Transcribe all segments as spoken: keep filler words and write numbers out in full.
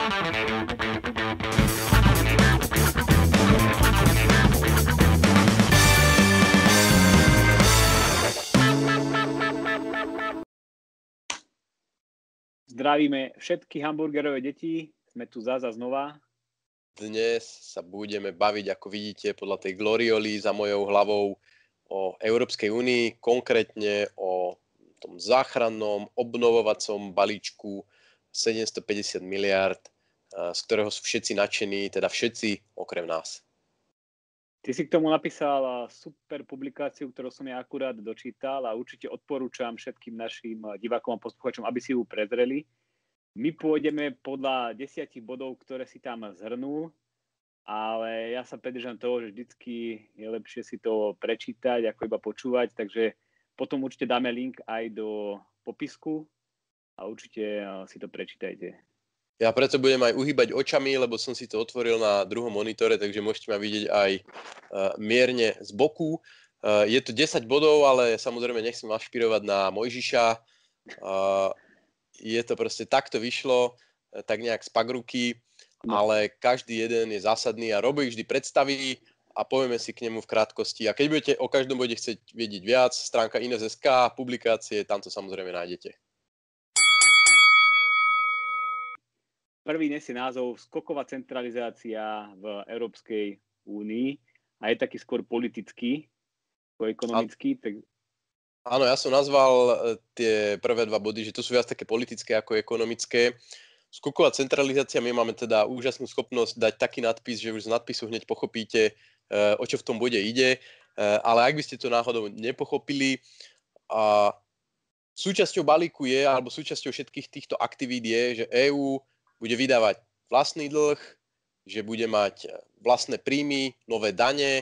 Zdravíme všetky hamburgerové deti, sme tu zasa znova. Dnes sa budeme baviť, ako vidíte, podľa tej glorioly za mojou hlavou o Európskej únii, konkrétne o tom záchrannom, obnovovacom balíčku sedemstopäťdesiat miliárd, z ktorého sú všetci nadšení, teda všetci okrem nás. Ty si k tomu napísal super publikáciu, ktorú som ja akurát dočítal a určite odporúčam všetkým našim divákom a poslucháčom, aby si ju prezreli. My pôjdeme podľa desiatich bodov, ktoré si tam zhrnul, ale ja sa pridržam toho, že vždycky je lepšie si to prečítať, ako iba počúvať, takže potom určite dáme link aj do popisku a určite si to prečítajte. Ja preto budem aj uhýbať očami, lebo som si to otvoril na druhom monitore, takže môžete ma vidieť aj uh, mierne z boku. Uh, je to desať bodov, ale samozrejme nechcem vás špirovať na Mojžiša. Uh, je to proste takto vyšlo, uh, tak nejak z pagruky, no. Ale každý jeden je zásadný a Robo ich vždy predstaví a povieme si k nemu v krátkosti. A keď budete o každom bode chcieť vedieť viac, stránka Ines bodka es ká, publikácie, tam to samozrejme nájdete. Prvý nesie názov Skoková centralizácia v Európskej únii a je taký skôr politický, ako ekonomický. Tak... Áno, ja som nazval tie prvé dva body, že to sú viac také politické ako ekonomické. Skoková centralizácia, my máme teda úžasnú schopnosť dať taký nadpis, že už z nadpisu hneď pochopíte, o čo v tom bode ide, ale ak by ste to náhodou nepochopili, a súčasťou balíku je, alebo súčasťou všetkých týchto aktivít je, že EÚ bude vydávať vlastný dlh, že bude mať vlastné príjmy, nové dane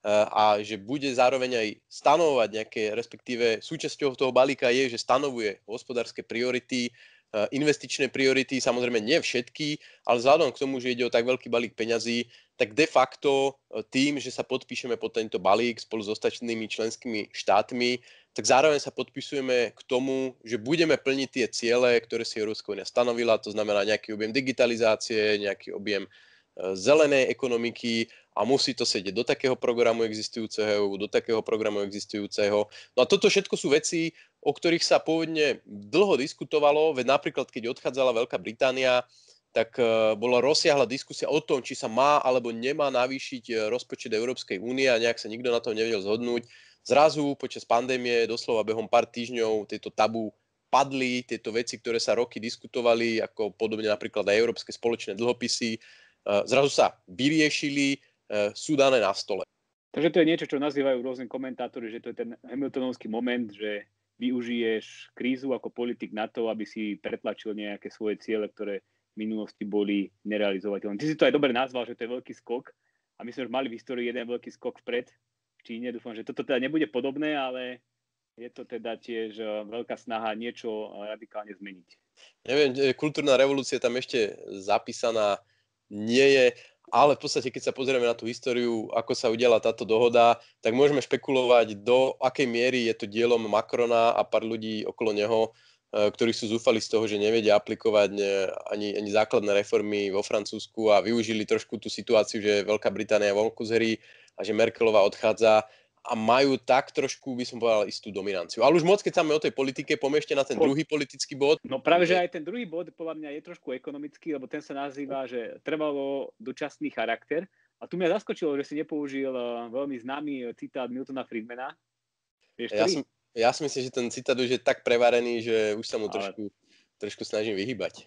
a že bude zároveň aj stanovovať nejaké, respektíve súčasťou toho balíka je, že stanovuje hospodárske priority, investičné priority, samozrejme nie všetky, ale vzhľadom k tomu, že ide o tak veľký balík peňazí, tak de facto tým, že sa podpíšeme pod tento balík spolu s ostatnými členskými štátmi, tak zároveň sa podpisujeme k tomu, že budeme plniť tie ciele, ktoré si Európska únia stanovila, to znamená nejaký objem digitalizácie, nejaký objem zelenej ekonomiky a musí to sedieť do takého programu existujúceho, do takého programu existujúceho. No a toto všetko sú veci, o ktorých sa pôvodne dlho diskutovalo, veď napríklad, keď odchádzala Veľká Británia, tak bola rozsiahla diskusia o tom, či sa má alebo nemá navýšiť rozpočet Európskej únie a nejak sa nikto na tom nevedel zhodnúť. Zrazu počas pandémie, doslova behom pár týždňov, tieto tabu padli, tieto veci, ktoré sa roky diskutovali, ako podobne napríklad aj európske spoločné dlhopisy, zrazu sa vyriešili, sú dané na stole. Takže to je niečo, čo nazývajú rôzni komentátori, že to je ten Hamiltonovský moment, že využiješ krízu ako politik na to, aby si pretlačil nejaké svoje ciele, ktoré v minulosti boli nerealizovateľné. Ty si to aj dobre nazval, že to je veľký skok a my sme už mali v histórii jeden veľký skok vpred v Číne. Dúfam, že toto teda nebude podobné, ale je to teda tiež veľká snaha niečo radikálne zmeniť. Neviem, kultúrna revolúcia tam ešte zapísaná nie je, ale v podstate, keď sa pozrieme na tú históriu, ako sa udiala táto dohoda, tak môžeme špekulovať, do akej miery je to dielom Macrona a pár ľudí okolo neho, ktorí sú zúfali z toho, že nevedia aplikovať ani, ani základné reformy vo Francúzsku a využili trošku tú situáciu, že Veľká Británia je vonku z hry a že Merkelová odchádza a majú tak trošku, by som povedal, istú dominanciu. Ale už moc, keď sa máme o tej politike, poďme ešte na ten druhý politický bod. No práve, že aj ten druhý bod podľa mňa je trošku ekonomický, lebo ten sa nazýva, že trvalo dočasný charakter. A tu mňa zaskočilo, že si nepoužil veľmi známy citát Miltona Friedmana. Vieš, ja, som, ja si myslím, že ten citát už je tak prevarený, že už sa mu Ale... trošku, trošku snažím vyhýbať.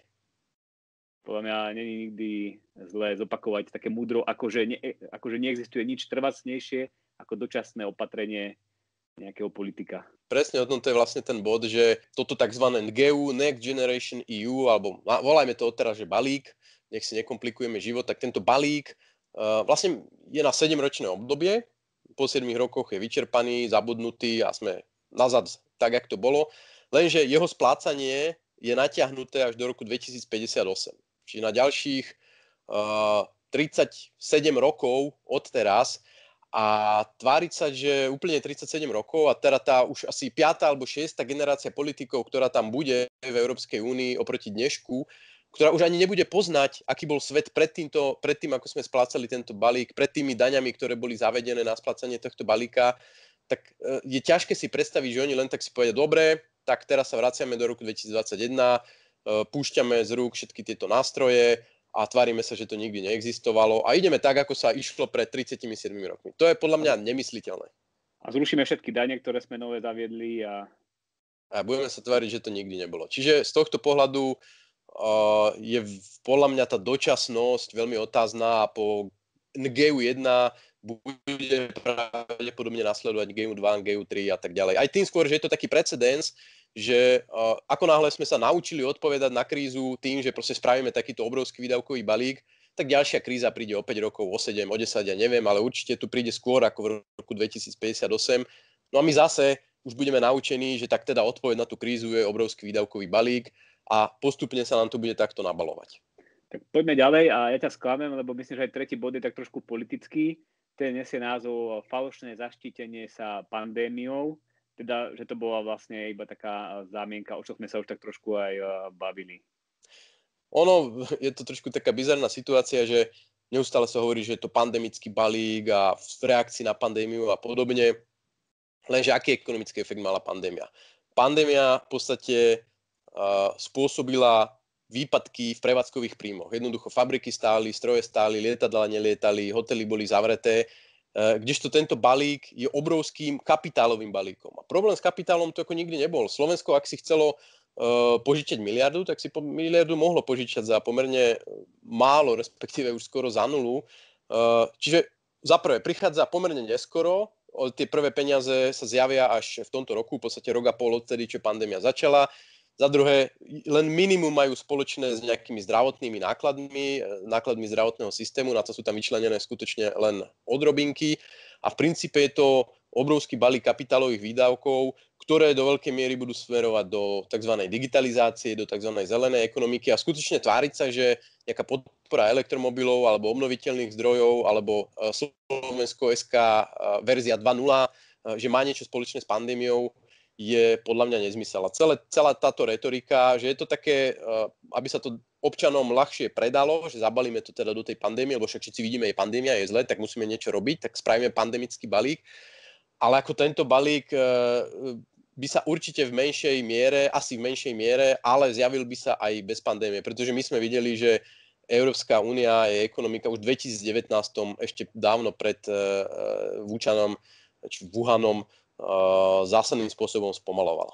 Podľa mňa není nikdy zlé zopakovať také múdro, akože, ne, akože neexistuje nič trvácnejšie ako dočasné opatrenie nejakého politika. Presne o tom to je vlastne ten bod, že toto tzv. N G U, Next Generation E U, alebo volajme to odteraz, že balík, nech si nekomplikujeme život, tak tento balík uh, vlastne je na sedemročné obdobie, po siedmich rokoch je vyčerpaný, zabudnutý a sme nazad tak, jak to bolo, lenže jeho splácanie je natiahnuté až do roku dvetisícpäťdesiatosem. Čiže na ďalších uh, tridsaťsedem rokov od teraz. A tváriť sa, že úplne tridsaťsedem rokov a teda tá už asi piata alebo šiesta generácia politikov, ktorá tam bude v Európskej únii oproti dnešku, ktorá už ani nebude poznať, aký bol svet pred, týmto, pred tým, ako sme splácali tento balík, pred tými daňami, ktoré boli zavedené na splácanie tohto balíka, tak je ťažké si predstaviť, že oni len tak si povedia, dobre, tak teraz sa vraciame do roku dvetisícdvadsaťjeden, púšťame z rúk všetky tieto nástroje a tvárime sa, že to nikdy neexistovalo a ideme tak, ako sa išlo pred tridsiatimi siedmimi rokmi. To je podľa mňa nemysliteľné. A zrušíme všetky dane, ktoré sme nové zaviedli a... A budeme sa tváriť, že to nikdy nebolo. Čiže z tohto pohľadu uh, je podľa mňa tá dočasnosť veľmi otázna a po G U jeden bude pravdepodobne nasledovať G U dva, G U tri a tak ďalej. Aj tým skôr, že je to taký precedens, že uh, ako náhle sme sa naučili odpovedať na krízu tým, že proste spravíme takýto obrovský výdavkový balík, tak ďalšia kríza príde o päť rokov, o sedem, o desať, ja neviem, ale určite tu príde skôr ako v roku dvetisícpäťdesiatosem. No a my zase už budeme naučení, že tak teda odpoveď na tú krízu je obrovský výdavkový balík a postupne sa nám to bude takto nabalovať. Tak poďme ďalej a ja ťa sklamem, lebo myslím, že aj tretí bod je tak trošku politický. Ten nesie názov falošné zaštítenie sa pandémiou, teda, že to bola vlastne iba taká zámienka, o čo sme sa už tak trošku aj bavili. Ono, je to trošku taká bizarná situácia, že neustále sa hovorí, že je to pandemický balík a v reakcii na pandémiu a podobne. Lenže aký ekonomický efekt mala pandémia? Pandémia v podstate uh, spôsobila výpadky v prevádzkových príjmoch. Jednoducho fabriky stáli, stroje stáli, lietadlá nelietali, hotely boli zavreté, uh, kdežto tento balík je obrovským kapitálovým balíkom. A problém s kapitálom to ako nikdy nebol. Slovensko, ak si chcelo uh, požičať miliardu, tak si po miliardu mohlo požičať za pomerne málo, respektíve už skoro za nulu. Uh, čiže za prvé, prichádza pomerne neskoro, tie prvé peniaze sa zjavia až v tomto roku, v podstate rok a pol odtedy, čo pandémia začala. Za druhé, len minimum majú spoločné s nejakými zdravotnými nákladmi, nákladmi zdravotného systému, na to sú tam vyčlenené skutočne len odrobinky. A v princípe je to obrovský balík kapitálových výdavkov, ktoré do veľkej miery budú smerovať do tzv. Digitalizácie, do tzv. Zelenej ekonomiky a skutočne tváriť sa, že nejaká podpora elektromobilov alebo obnoviteľných zdrojov alebo Slovensko es ká verzia dva bodka nula, že má niečo spoločné s pandémiou, je podľa mňa nezmysel. A celé, celá táto retorika, že je to také, aby sa to občanom ľahšie predalo, že zabalíme to teda do tej pandémie, lebo však všetci vidíme, je pandémia, je zle, tak musíme niečo robiť, tak spravíme pandemický balík. Ale ako tento balík by sa určite v menšej miere, asi v menšej miere, ale zjavil by sa aj bez pandémie, pretože my sme videli, že Európska únia je ekonomika už v dvetisícdevätnásť, ešte dávno pred Wuchanom, či Wuhanom, zásadným spôsobom spomalovala.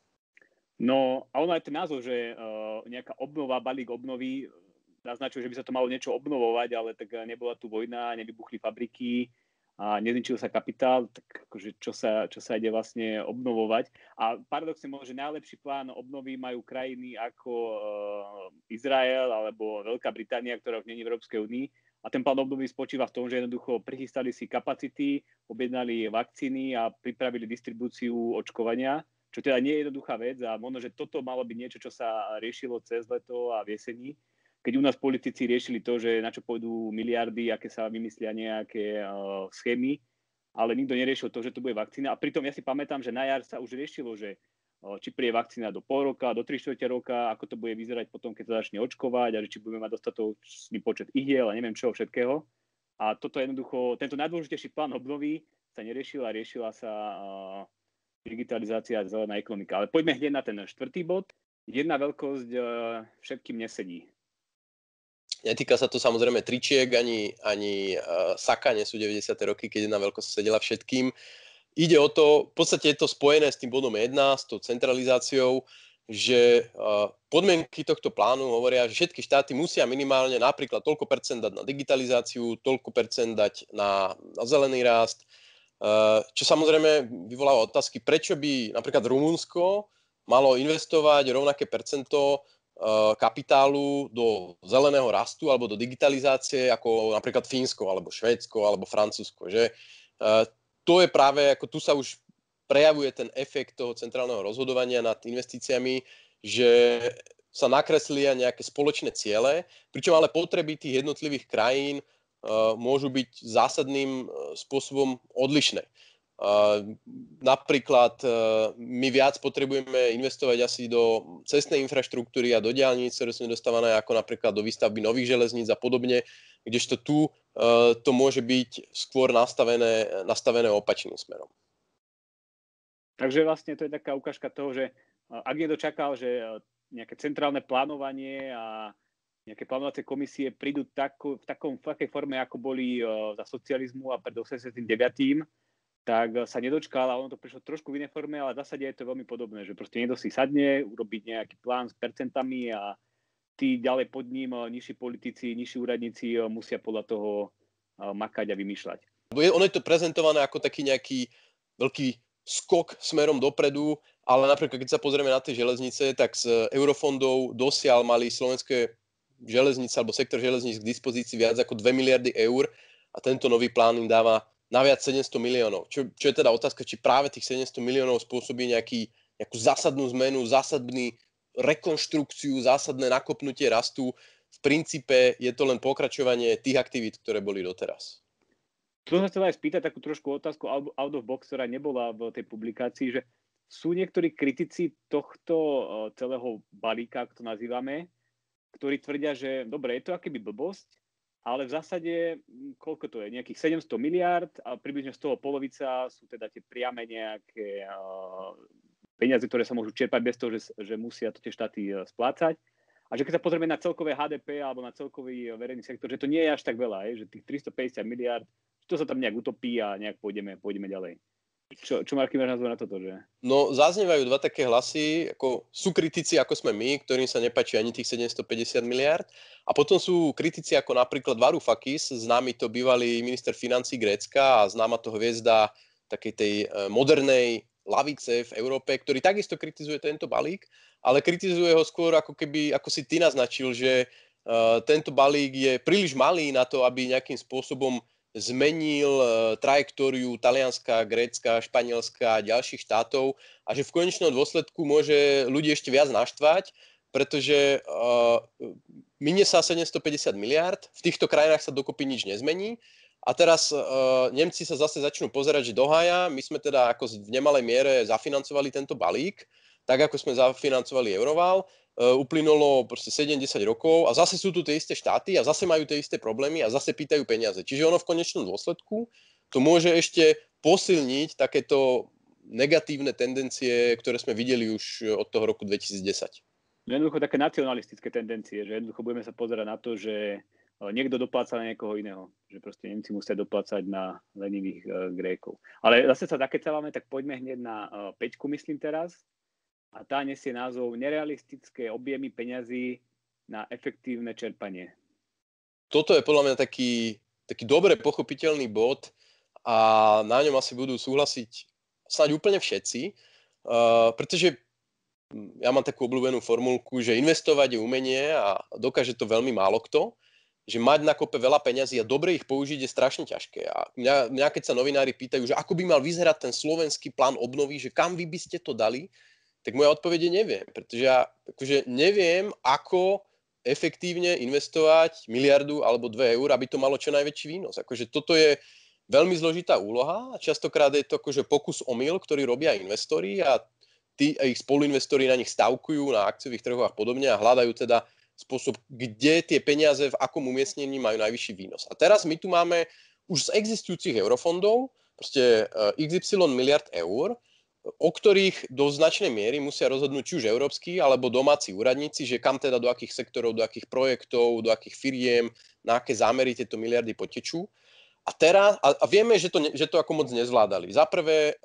No a ono aj ten názov, že nejaká obnova, balík obnovy, naznačuje, že by sa to malo niečo obnovovať, ale tak nebola tu vojna, nevybuchli fabriky, a nezničil sa kapitál, tak akože čo sa, čo sa ide vlastne obnovovať. A paradoxne možno, že najlepší plán obnovy majú krajiny ako uh, Izrael alebo Veľká Británia, ktorá už nie je v Európskej únii. A ten plán obnovy spočíva v tom, že jednoducho prichystali si kapacity, objednali vakcíny a pripravili distribúciu očkovania, čo teda nie je jednoduchá vec a možno, že toto malo byť niečo, čo sa riešilo cez leto a v jeseni. Keď u nás politici riešili to, že na čo pôjdu miliardy, aké sa vymyslia nejaké uh, schémy, ale nikto neriešil to, že to bude vakcína. A pritom ja si pamätám, že na jar sa už riešilo, že uh, či príde vakcína do pol roka, do tri štvrte roka, ako to bude vyzerať potom, keď sa začne očkovať a že či budeme mať dostatočný počet ihiel a neviem čoho všetkého. A toto jednoducho, tento najdôležitejší plán obnovy sa neriešil a riešila sa uh, digitalizácia a zelená ekonomika. Ale poďme hneď na ten štvrtý bod. Jedna veľkosť uh, všetkým nesedí. Netýka sa to samozrejme tričiek, ani, ani uh, saka, nie sú deväťdesiate roky, keď jedna veľkosť sedela všetkým. Ide o to, v podstate je to spojené s tým bodom jedna, s tou centralizáciou, že uh, podmienky tohto plánu hovoria, že všetky štáty musia minimálne napríklad toľko percent dať na digitalizáciu, toľko percent dať na, na zelený rast, uh, čo samozrejme vyvoláva otázky, prečo by napríklad Rumunsko malo investovať rovnaké percento kapitálu do zeleného rastu alebo do digitalizácie ako napríklad Fínsko alebo Švédsko alebo Francúzsko. Že? To je práve, ako tu sa už prejavuje ten efekt toho centrálneho rozhodovania nad investíciami, že sa nakreslia nejaké spoločné ciele, pričom ale potreby tých jednotlivých krajín môžu byť zásadným spôsobom odlišné. Napríklad my viac potrebujeme investovať asi do cestnej infraštruktúry a do diaľnic, ktoré sú nedostávané, ako napríklad do výstavby nových železníc a podobne, kdežto tu to môže byť skôr nastavené, nastavené opačným smerom. Takže vlastne to je taká ukážka toho, že ak niekto čakal, že nejaké centrálne plánovanie a nejaké plánovacie komisie prídu takú, v takom v takej forme, ako boli za socializmu a pred osemdesiatdeväť, tak sa nedočkal a ono to prišlo trošku v inej forme, ale v zásade je to veľmi podobné, že proste niekto si sadne, urobiť nejaký plán s percentami a tí ďalej pod ním, nižší politici, nižší úradníci musia podľa toho makať a vymýšľať. Ono je to prezentované ako taký nejaký veľký skok smerom dopredu, ale napríklad keď sa pozrieme na tie železnice, tak z eurofondov dosiaľ mali slovenské železnice alebo sektor železníc k dispozícii viac ako dve miliardy eur a tento nový plán im dáva naviac sedemsto miliónov. Čo, čo je teda otázka, či práve tých sedemsto miliónov spôsobí nejaký, nejakú zásadnú zmenu, zásadný rekonštrukciu, zásadné nakopnutie rastu. V princípe je to len pokračovanie tých aktivít, ktoré boli doteraz. Tu som chcel aj spýtať takú trošku otázku out of box, ktorá nebola v tej publikácii, že sú niektorí kritici tohto celého balíka, ako to nazývame, ktorí tvrdia, že dobre, je to akoby blbosť, ale v zásade, koľko to je, nejakých sedemsto miliárd a približne z toho polovica sú teda tie priame nejaké uh, peniaze, ktoré sa môžu čerpať bez toho, že, že musia to tie štáty uh, splácať. A že keď sa pozrieme na celkové há dé pé alebo na celkový verejný sektor, že to nie je až tak veľa, je, že tých tristopäťdesiat miliárd, to sa tam nejak utopí a nejak pôjdeme, pôjdeme ďalej. Čo, čo Marky, máš názor na toto, že? No, zaznievajú dva také hlasy, ako sú kritici, ako sme my, ktorým sa nepáči ani tých sedemstopäťdesiat miliárd, a potom sú kritici ako napríklad Varoufakis, známy to bývalý minister financí Grécka a známa to hviezda takej tej modernej lavice v Európe, ktorý takisto kritizuje tento balík, ale kritizuje ho skôr ako keby, ako si ty naznačil, že uh, tento balík je príliš malý na to, aby nejakým spôsobom zmenil trajektóriu Talianska, Grécka, Španielska a ďalších štátov a že v konečnom dôsledku môže ľudí ešte viac naštvať, pretože uh, minie sa sedemstopäťdesiat miliárd, v týchto krajinách sa dokopy nič nezmení a teraz uh, Nemci sa zase začnú pozerať, že dohája, my sme teda ako v nemalej miere zafinancovali tento balík, tak ako sme zafinancovali Euroval. Uh, uplynulo proste sedem desať rokov a zase sú tu tie isté štáty a zase majú tie isté problémy a zase pýtajú peniaze. Čiže ono v konečnom dôsledku to môže ešte posilniť takéto negatívne tendencie, ktoré sme videli už od toho roku dvetisícdesať. Jednoducho také nacionalistické tendencie, že jednoducho budeme sa pozerať na to, že niekto dopláca na niekoho iného. Že proste Nemci musia doplácať na lenivých uh, Grékov. Ale zase sa zakecávame, tak poďme hneď na uh, päťku, myslím teraz. A tá nesie názov Nerealistické objemy peňazí na efektívne čerpanie. Toto je podľa mňa taký, taký dobre pochopiteľný bod a na ňom asi budú súhlasiť snáď úplne všetci, uh, pretože ja mám takú obľúbenú formulku, že investovať je umenie a dokáže to veľmi málo kto, že mať na kope veľa peňazí a dobre ich použiť je strašne ťažké. A mňa, mňa keď sa novinári pýtajú, že ako by mal vyzerať ten slovenský plán obnovy, že kam vy by ste to dali, tak moja odpoveď je neviem, pretože ja akože neviem, ako efektívne investovať miliardu alebo dve eur, aby to malo čo najväčší výnos. Akože toto je veľmi zložitá úloha a častokrát je to akože pokus omyl, ktorý robia investori a tí a ich spoluinvestori na nich stavkujú na akciových trhoch a podobne a hľadajú teda spôsob, kde tie peniaze v akom umiestnení majú najvyšší výnos. A teraz my tu máme už z existujúcich eurofondov proste iks ypsilon miliard eur, o ktorých do značnej miery musia rozhodnúť či už európski alebo domáci úradníci, že kam teda do akých sektorov, do akých projektov, do akých firiem, na aké zámery tieto miliardy potečú. A teraz, a, a vieme, že to, že to ako moc nezvládali. Za prvé,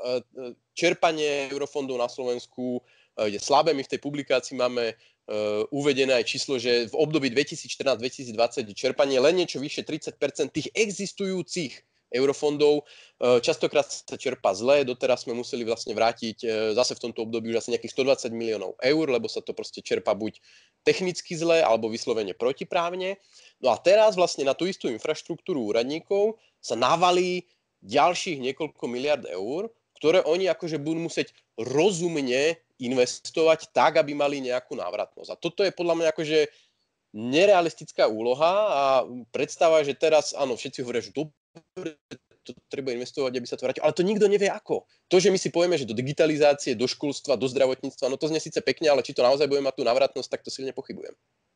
čerpanie eurofondov na Slovensku je slabé. My v tej publikácii máme uvedené aj číslo, že v období dvetisícštrnásť dvetisícdvadsať čerpanie len niečo vyššie tridsať percent tých existujúcich eurofondov. Častokrát sa čerpá zle, doteraz sme museli vlastne vrátiť zase v tomto období už asi nejakých stodvadsať miliónov eur, lebo sa to proste čerpá buď technicky zle, alebo vyslovene protiprávne. No a teraz vlastne na tú istú infraštruktúru úradníkov sa navalí ďalších niekoľko miliard eur, ktoré oni akože budú musieť rozumne investovať tak, aby mali nejakú návratnosť. A toto je podľa mňa akože nerealistická úloha a predstava, že teraz, áno, všetci hovoria, že dobre, to treba investovať, aby sa to vrátilo. Ale to nikto nevie ako. To, že my si povieme, že do digitalizácie, do školstva, do zdravotníctva, no to znie síce pekne, ale či to naozaj bude mať tú návratnosť, tak to silne pochybujem.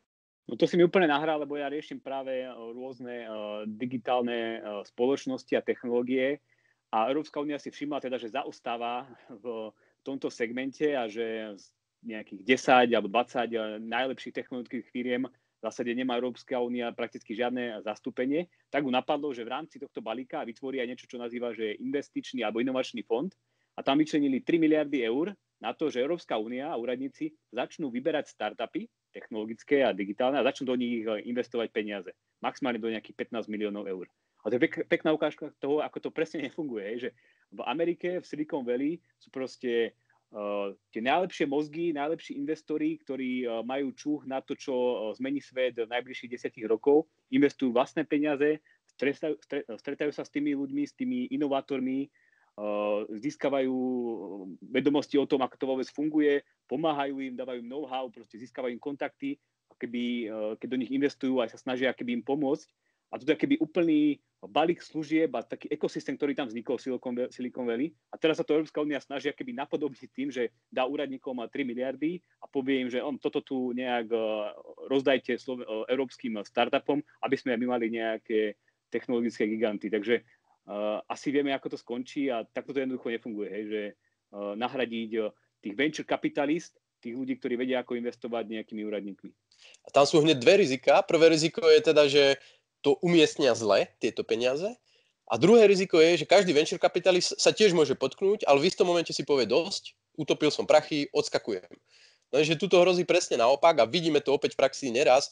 No to si mi úplne nahral, lebo ja riešim práve rôzne uh, digitálne uh, spoločnosti a technológie a Európska únia si všimla teda, že zaostáva v tomto segmente a že z nejakých desať alebo dvadsať najlepších technologických firiem v zásade nemá Európska únia prakticky žiadne zastúpenie, tak ju napadlo, že v rámci tohto balíka vytvorí aj niečo, čo nazýva, že investičný alebo inovačný fond a tam vyčlenili tri miliardy eur na to, že Európska únia a úradníci začnú vyberať startupy technologické a digitálne a začnú do nich investovať peniaze. Maximálne do nejakých pätnásť miliónov eur. A to je pek, pekná ukážka toho, ako to presne nefunguje. Že v Amerike, v Silicon Valley sú proste uh, tie najlepšie mozgy, najlepší investori, ktorí uh, majú čuch na to, čo uh, zmení svet v najbližších desiatich rokov, investujú vlastné peniaze, stretajú, stretajú sa s tými ľuďmi, s tými inovátormi, Uh, získavajú vedomosti o tom, ako to vôbec funguje, pomáhajú im, dávajú im know-how, proste získavajú im kontakty, keby, uh, keď do nich investujú, aj sa snažia keby im pomôcť. A to je keby úplný balík služieb a taký ekosystém, ktorý tam vznikol v Silicon Valley. A teraz sa to Európska únia snaží keby napodobniť tým, že dá úradníkom tri miliardy a povie im, že on toto tu nejak uh, rozdajte Slo- uh, európskym startupom, aby sme my mali nejaké technologické giganty. Takže Uh, asi vieme, ako to skončí a takto to jednoducho nefunguje, hej, že uh, nahradiť uh, tých venture capitalist, tých ľudí, ktorí vedia, ako investovať nejakými úradníkmi. A tam sú hneď dve rizika. Prvé riziko je teda, že to umiestnia zle, tieto peniaze. A druhé riziko je, že každý venture capitalist sa tiež môže potknúť, ale v istom momente si povie dosť, utopil som prachy, odskakujem. Lenže tu to hrozí presne naopak a vidíme to opäť v praxi neraz,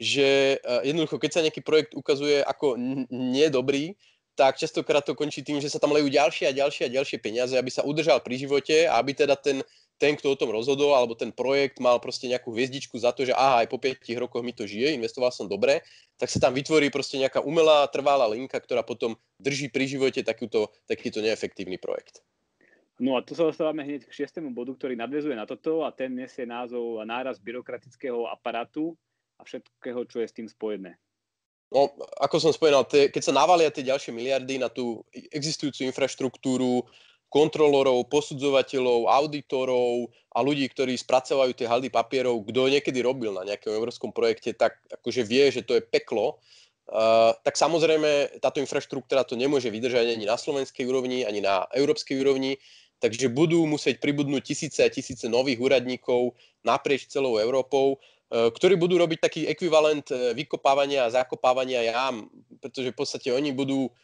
že uh, jednoducho, keď sa nejaký projekt ukazuje ako n- nedobrý, tak častokrát to končí tým, že sa tam lejú ďalšie a ďalšie a ďalšie peniaze, aby sa udržal pri živote a aby teda ten, ten, kto o tom rozhodol, alebo ten projekt mal proste nejakú hviezdičku za to, že aha, aj po piatich rokoch mi to žije, investoval som dobre, tak sa tam vytvorí proste nejaká umelá trvalá linka, ktorá potom drží pri živote takýto, takýto neefektívny projekt. No a tu sa dostávame hneď k šiestému bodu, ktorý nadväzuje na toto a ten nesie názov nárast byrokratického aparátu a všetkého, čo je s tým spojené. No, ako som spomínal, te, keď sa navalia tie ďalšie miliardy na tú existujúcu infraštruktúru, kontrolorov, posudzovateľov, auditorov a ľudí, ktorí spracovajú tie haldy papierov, kto niekedy robil na nejakom európskom projekte, tak akože vie, že to je peklo, uh, tak samozrejme táto infraštruktúra to nemôže vydržať ani na slovenskej úrovni, ani na európskej úrovni, takže budú musieť pribudnúť tisíce a tisíce nových úradníkov naprieč celou Európou, ktorí budú robiť taký ekvivalent vykopávania a zakopávania jám, pretože v podstate oni budú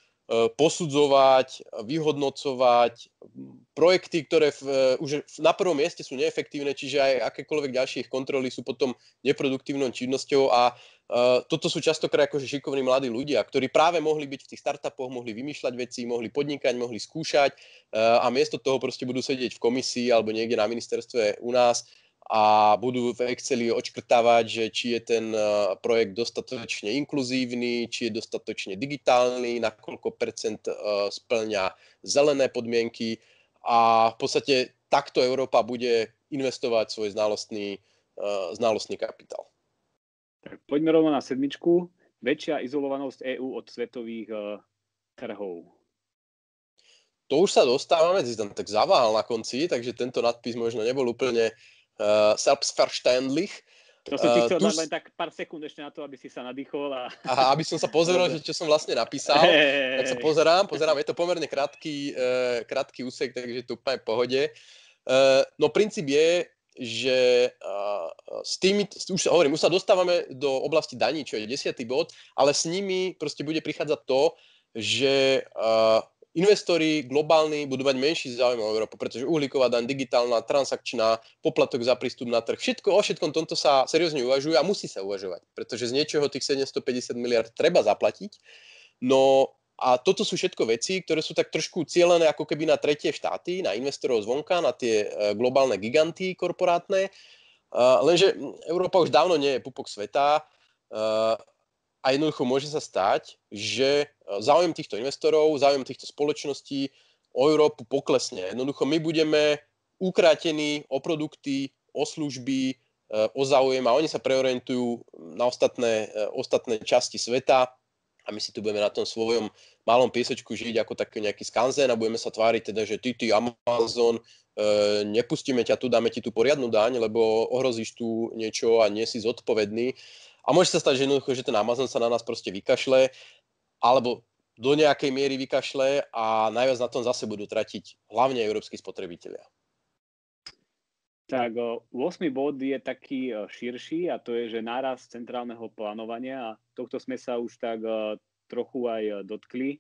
posudzovať, vyhodnocovať projekty, ktoré v, už na prvom mieste sú neefektívne, čiže aj akékoľvek ďalšie ich kontroly sú potom neproduktívnou činnosťou a uh, toto sú častokrát akože šikovní mladí ľudia, ktorí práve mohli byť v tých startupoch, mohli vymýšľať veci, mohli podnikať, mohli skúšať uh, a miesto toho proste budú sedieť v komisii alebo niekde na ministerstve u nás a budú v Exceli odškrtávať, že či je ten projekt dostatočne inkluzívny, či je dostatočne digitálny, na koľko percent splňa zelené podmienky a v podstate takto Európa bude investovať svoj znalostný, znalostný kapitál. Tak poďme rovno na sedmičku. Väčšia izolovanosť EÚ od svetových uh, trhov. To už sa dostávame, si tam tak zaváhal na konci, takže tento nadpis možno nebol úplne Uh, selbstverständlich. To som ti chcel uh, dať len tak pár sekúnd ešte na to, aby si sa nadýchol. A... Aha, aby som sa pozeral, že čo som vlastne napísal. Hey. Tak sa pozerám, pozerám, je to pomerne krátky, uh, krátky úsek, takže to úplne v pohode. Uh, no princíp je, že uh, s tými, už hovorím, už sa dostávame do oblasti daní, čo je desiatý bod, ale s nimi proste bude prichádzať to, že uh, investori globálni budú mať menší záujem o Európu, pretože uhlíková daň, digitálna, transakčná, poplatok za prístup na trh, všetko o všetkom tomto sa seriózne uvažuje a musí sa uvažovať, pretože z niečoho tých sedemstopäťdesiat miliárd treba zaplatiť. No a toto sú všetko veci, ktoré sú tak trošku cielené ako keby na tretie štáty, na investorov zvonka, na tie globálne giganty korporátne. Lenže Európa už dávno nie je pupok sveta. A jednoducho môže sa stať, že záujem týchto investorov, záujem týchto spoločností o Európu poklesne. Jednoducho my budeme ukrátení o produkty, o služby, o záujem a oni sa preorientujú na ostatné, ostatné časti sveta. a my si tu budeme na tom svojom malom piesočku žiť ako taký nejaký skanzen a budeme sa tváriť teda, že ty, ty Amazon, e, nepustíme ťa tu, dáme ti tu poriadnu daň, lebo ohrozíš tu niečo a nie si zodpovedný. A môže sa stať, že jednoducho, že ten Amazon sa na nás proste vykašle, alebo do nejakej miery vykašle a najviac na tom zase budú tratiť hlavne európski spotrebitelia. Tak, ôsmy bod je taký širší a to je, že nárast centrálneho plánovania a tohto sme sa už tak trochu aj dotkli.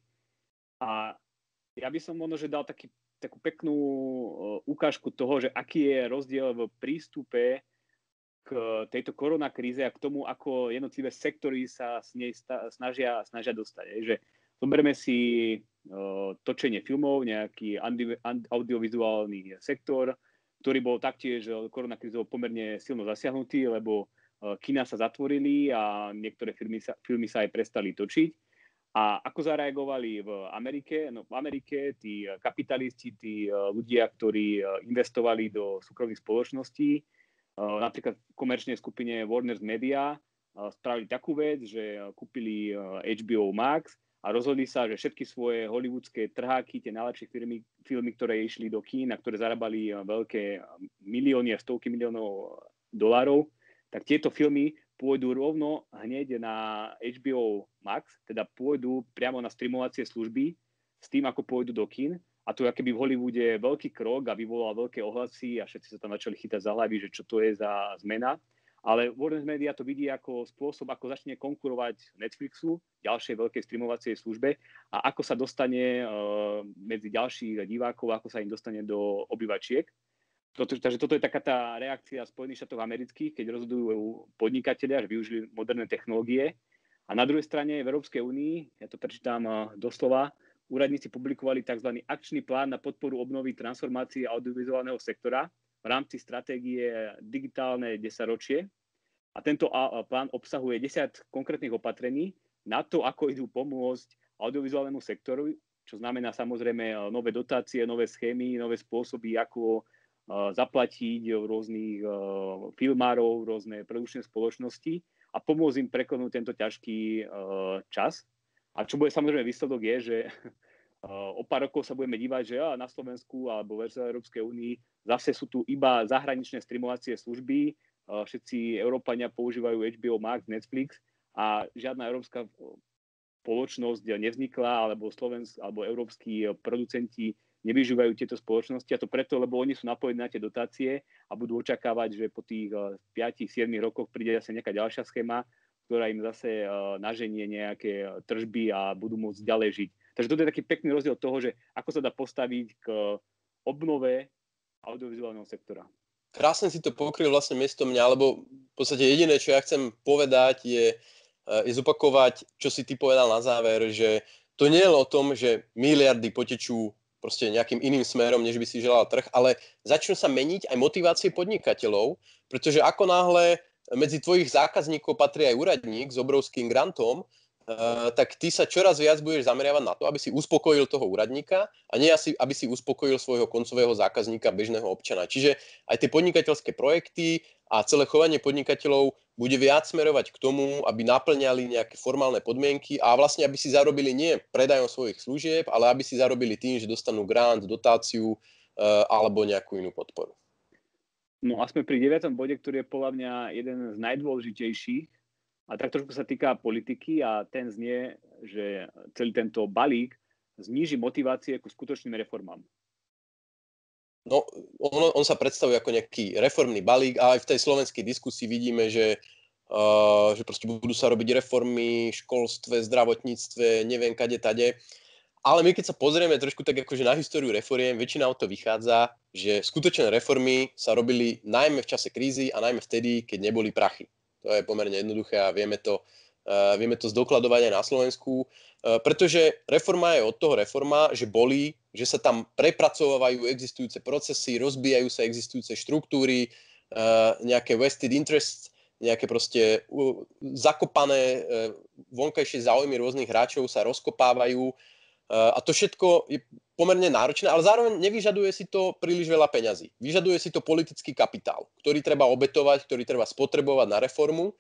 A ja by som možno, že dal taký, takú peknú ukážku toho, že aký je rozdiel v prístupe k tejto koronakríze a k tomu, ako jednotlivé sektory sa s nej snažia, snažia dostať. Že zoberme si točenie filmov, nejaký audiovizuálny sektor, ktorý bol taktiež koronakrízou pomerne silno zasiahnutý, lebo kina sa zatvorili a niektoré filmy sa, filmy sa aj prestali točiť. A ako zareagovali v Amerike? No, v Amerike tí kapitalisti, tí ľudia, ktorí investovali do súkromných spoločností, napríklad v komerčnej skupine Warner Media, spravili takú vec, že kúpili há bé ó Max a rozhodli sa, že všetky svoje hollywoodske trháky, tie najlepšie filmy, filmy, ktoré išli do kín a ktoré zarábali veľké milióny a stovky miliónov dolárov, tak tieto filmy pôjdu rovno hneď na há bé ó Max, teda pôjdu priamo na streamovacie služby s tým, ako pôjdu do kín. A to je akoby v Hollywoode veľký krok a vyvolal veľké ohlasy a všetci sa tam začali chytať za hlavy, že čo to je za zmena. Ale Warner Media to vidí ako spôsob, ako začne konkurovať Netflixu, ďalšej veľkej streamovacej službe a ako sa dostane uh, medzi ďalších divákov, ako sa im dostane do obývačiek. Toto, takže toto je taká tá reakcia Spojených štátov amerických, keď rozhodujú podnikatelia, že využili moderné technológie. A na druhej strane v Európskej únii, ja to prečítam uh, doslova, úradníci publikovali tzv. Akčný plán na podporu obnovy transformácie audiovizuálneho sektora v rámci stratégie digitálne desaťročie. A tento plán obsahuje desať konkrétnych opatrení na to, ako idú pomôcť audiovizuálnemu sektoru, čo znamená samozrejme nové dotácie, nové schémy, nové spôsoby, ako zaplatiť rôznych filmárov, rôzne produkčné spoločnosti a pomôcť im prekonúť tento ťažký čas. A čo bude samozrejme výsledok je, že o pár rokov sa budeme dívať, že na Slovensku alebo v Európskej únii zase sú tu iba zahraničné streamovacie služby, všetci Európania používajú há bé ó Max, Netflix a žiadna európska spoločnosť nevznikla, alebo slovenskí alebo európski producenti nevyužívajú tieto spoločnosti a to preto, lebo oni sú napojení na tie dotácie a budú očakávať, že po tých päť sedem rokoch príde zase nejaká ďalšia schéma, ktorá im zase naženie nejaké tržby a budú môcť ďalej žiť. Takže toto je taký pekný rozdiel toho, že ako sa dá postaviť k obnove audiovizuálneho sektora. Krásne si to pokryl vlastne miesto mňa, lebo v podstate jediné, čo ja chcem povedať, je, je zopakovať, čo si ty povedal na záver, že to nie je o tom, že miliardy potečú proste nejakým iným smerom, než by si želal trh, ale začnú sa meniť aj motivácie podnikateľov, pretože ako náhle medzi tvojich zákazníkov patrí aj úradník s obrovským grantom, Uh, tak ty sa čoraz viac budeš zameriavať na to, aby si uspokojil toho úradníka a nie asi, aby si uspokojil svojho koncového zákazníka, bežného občana. Čiže aj tie podnikateľské projekty a celé chovanie podnikateľov bude viac smerovať k tomu, aby naplňali nejaké formálne podmienky a vlastne aby si zarobili nie predajom svojich služieb, ale aby si zarobili tým, že dostanú grant, dotáciu uh, alebo nejakú inú podporu. No a sme pri deviatom bode, ktorý je podľa mňa jeden z najdôležitejších. A tak trošku sa týka politiky a ten znie, že celý tento balík zníži motivácie ku skutočným reformám. No, on, on sa predstavuje ako nejaký reformný balík a aj v tej slovenskej diskusii vidíme, že, uh, že proste budú sa robiť reformy v školstve, zdravotníctve, neviem kade tade. Ale my keď sa pozrieme trošku tak akože na históriu reforiem, väčšina o to vychádza, že skutočné reformy sa robili najmä v čase krízy a najmä vtedy, keď neboli prachy. To je pomerne jednoduché a vieme to, uh, vieme to zdokladovať aj na Slovensku, uh, pretože reforma je od toho reforma, že bolí, že sa tam prepracovávajú existujúce procesy, rozbijajú sa existujúce štruktúry, uh, nejaké vested interests, nejaké proste uh, zakopané uh, vonkajšie záujmy rôznych hráčov sa rozkopávajú uh, a to všetko je pomerne náročné, ale zároveň nevyžaduje si to príliš veľa peňazí. Vyžaduje si to politický kapitál, ktorý treba obetovať, ktorý treba spotrebovať na reformu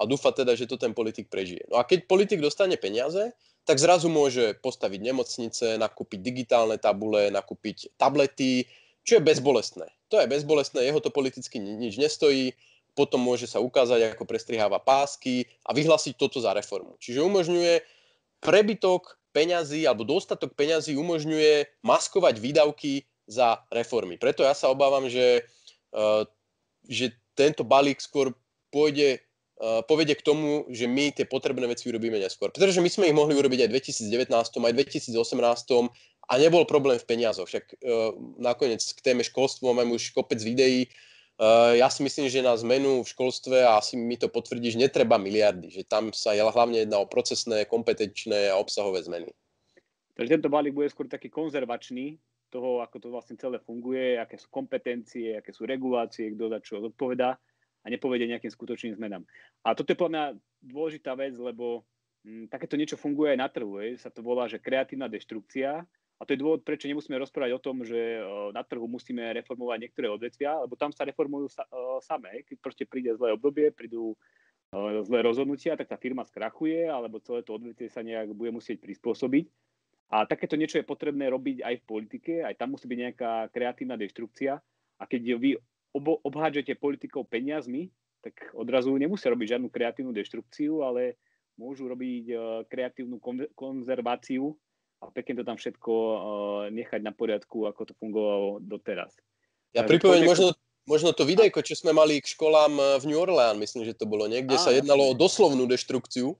a dúfa teda, že to ten politik prežije. No a keď politik dostane peniaze, tak zrazu môže postaviť nemocnice, nakúpiť digitálne tabule, nakúpiť tablety, čo je bezbolestné. To je bezbolestné, jeho to politicky nič nestojí, potom môže sa ukázať, ako prestriháva pásky a vyhlásiť toto za reformu. Čiže umožňuje prebytok peňazí alebo dostatok peňazí umožňuje maskovať výdavky za reformy. Preto ja sa obávam, že, uh, že tento balík skôr pôjde, uh, povedie k tomu, že my tie potrebné veci urobíme neskôr. Pretože my sme ich mohli urobiť aj v dvetisícdevätnásť, aj v dvetisícosemnásť a nebol problém v peniazoch. Však uh, nakoniec k téme školstva máme už kopec videí. Uh, ja si myslím, že na zmenu v školstve, a asi mi to potvrdíš, netreba miliardy. Že tam sa hlavne jedná o procesné, kompetenčné a obsahové zmeny. Takže tento balík bude skôr taký konzervačný toho, ako to vlastne celé funguje, aké sú kompetencie, aké sú regulácie, kto za čo odpovedá a nepovedie nejakým skutočným zmenám. A toto je podľa mňa dôležitá vec, lebo hm, takéto niečo funguje aj na trhu. Je. Sa to volá, že kreatívna deštrukcia. A to je dôvod, prečo nemusíme rozprávať o tom, že na trhu musíme reformovať niektoré odvetvia, lebo tam sa reformujú sa, uh, samé. Keď proste príde zlé obdobie, prídu uh, zlé rozhodnutia, tak tá firma skrachuje, alebo celé to odvetvie sa nejak bude musieť prispôsobiť. A takéto niečo je potrebné robiť aj v politike, aj tam musí byť nejaká kreatívna deštrukcia. A keď vy ob- obhádžete politikov peniazmi, tak odrazu nemusia robiť žiadnu kreatívnu deštrukciu, ale môžu robiť uh, kreatívnu kon- konzerváciu a pekne to tam všetko uh, nechať na poriadku, ako to fungovalo doteraz. Ja pripomeň možno, možno to videjko, čo sme mali k školám v New Orleans, myslím, že to bolo niekde, sa jednalo o doslovnú deštrukciu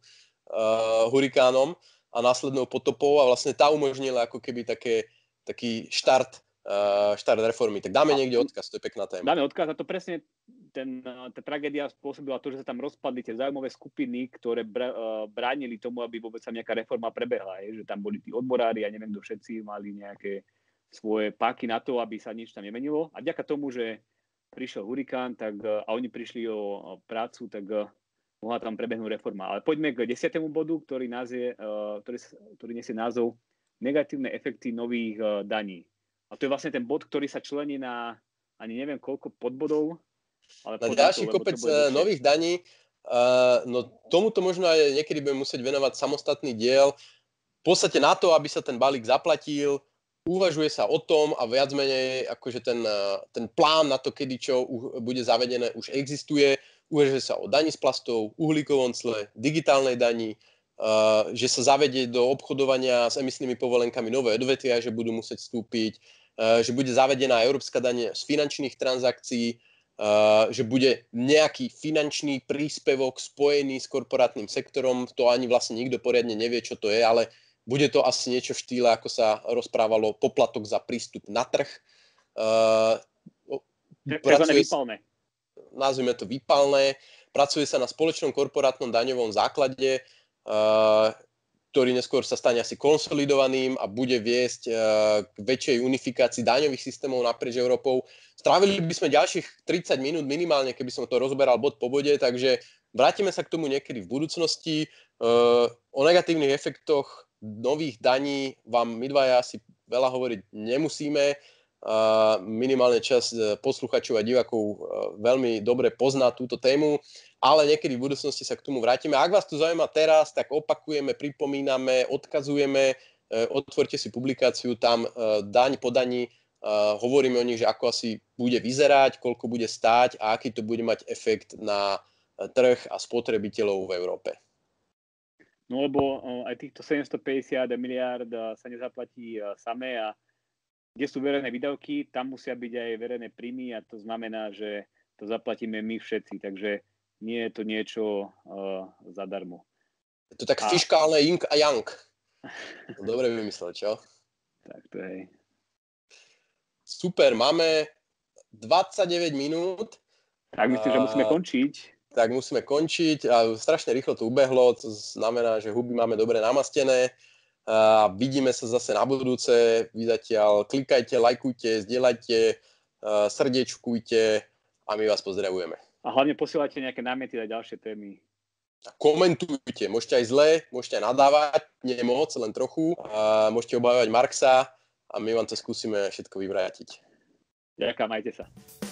uh, hurikánom a následnou potopou a vlastne tá umožnila ako keby také, taký štart, uh, štart reformy. Tak dáme niekde odkaz, to je pekná téma. Dáme odkaz a to presne ten, tá tragédia spôsobila to, že sa tam rozpadli tie záujmové skupiny, ktoré br- uh, bránili tomu, aby vôbec sa nejaká reforma prebehla. Je, že tam boli tí odborári a neviem, kto všetci mali nejaké svoje páky na to, aby sa nič tam nemenilo. A vďaka tomu, že prišiel hurikán tak, uh, a oni prišli o, o prácu, tak uh, mohla tam prebehnúť reforma. Ale poďme k desiatému bodu, ktorý, názie, uh, ktorý, ktorý nesie názov Negatívne efekty nových uh, daní. A to je vlastne ten bod, ktorý sa člení na ani neviem koľko podbodov. Ale na ďalší to, kopec nových daní. Uh, no tomuto možno aj niekedy budeme musieť venovať samostatný diel. V podstate na to, aby sa ten balík zaplatil, uvažuje sa o tom a viac menej akože ten, ten plán na to, kedy čo bude zavedené, už existuje. Uvažuje sa o daní z plastov, uhlíkovom cle, digitálnej dani, uh, že sa zavedie do obchodovania s emisnými povolenkami nové odvetvia, že budú musieť vstúpiť, uh, že bude zavedená európska daň z finančných transakcií, uh, že bude nejaký finančný príspevok spojený s korporátnym sektorom. To ani vlastne nikto poriadne nevie, čo to je, ale bude to asi niečo v štýle, ako sa rozprávalo, poplatok za prístup na trh. Uh, pracuje výpalné. Nazvime to výpalné. Pracuje sa na spoločnom korporátnom daňovom základe, uh, ktorý neskôr sa stane asi konsolidovaným a bude viesť uh, k väčšej unifikácii daňových systémov naprieč Európou. Strávili by sme ďalších tridsať minút minimálne, keby som to rozberal bod po bode, takže vrátime sa k tomu niekedy v budúcnosti. Uh, o negatívnych efektoch nových daní vám my dvaja asi veľa hovoriť nemusíme. Uh, minimálne časť posluchačov a divákov uh, veľmi dobre pozná túto tému, ale niekedy v budúcnosti sa k tomu vrátime. Ak vás to zaujíma teraz, tak opakujeme, pripomíname, odkazujeme, uh, otvorte si publikáciu, tam uh, daň po daní, uh, hovoríme o nich, že ako asi bude vyzerať, koľko bude stáť a aký to bude mať efekt na trh a spotrebiteľov v Európe. No lebo uh, aj týchto sedemstopäťdesiat miliárd uh, sa nezaplatí uh, samé a kde sú verejné výdavky, tam musia byť aj verejné príjmy a to znamená, že to zaplatíme my všetci, takže nie je to niečo uh, zadarmo. Je to tak a... fiškálne yin a yang. Dobre vymyslel, čo? Tak to je. Super, máme dvadsaťdeväť minút. Tak myslím, a... že musíme končiť. Tak musíme končiť a strašne rýchlo to ubehlo, to znamená, že huby máme dobre namastené. A vidíme sa zase na budúce. Vy zatiaľ klikajte, lajkujte, zdieľajte, srdiečkujte a my vás pozdravujeme. A hlavne posielajte nejaké námety na ďalšie témy. Komentujte, môžete aj zle, môžete aj nadávať, nie moc, len trochu. A môžete obhajovať Marxa a my vám to skúsime všetko vyvrátiť. Ďakujem, majte sa.